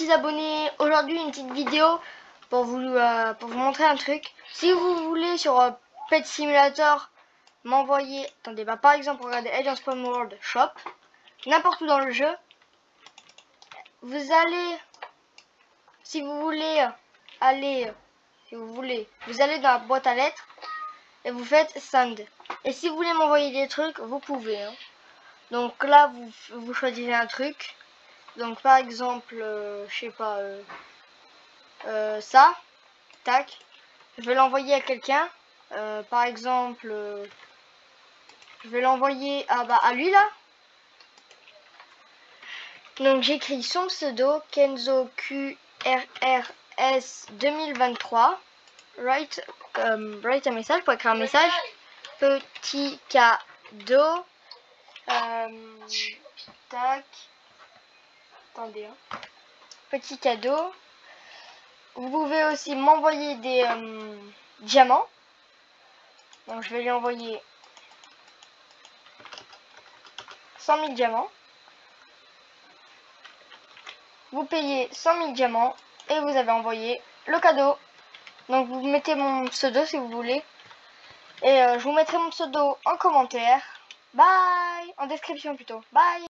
petits abonnés. Aujourd'hui une petite vidéo pour vous montrer un truc. Si vous voulez sur Pet Simulator m'envoyer, attendez, bah par exemple regardez Age of Spawn World Shop, n'importe où dans le jeu, vous allez, si vous voulez aller, vous allez dans la boîte à lettres et vous faites send. Et si vous voulez m'envoyer des trucs, vous pouvez. Hein. Donc là vous choisissez un truc. Donc par exemple, je sais pas, ça, tac, je vais l'envoyer à quelqu'un. Par exemple, je vais l'envoyer à lui là. Donc j'écris son pseudo Kenzo QRRS 2023. Write un message pour écrire un message. Petit cadeau. Tac. Attendez. Hein. Petit cadeau. Vous pouvez aussi m'envoyer des diamants. Donc je vais lui envoyer 100 000 diamants. Vous payez 100 000 diamants et vous avez envoyé le cadeau. Donc vous mettez mon pseudo si vous voulez. Et je vous mettrai mon pseudo en commentaire. Bye! En description plutôt. Bye!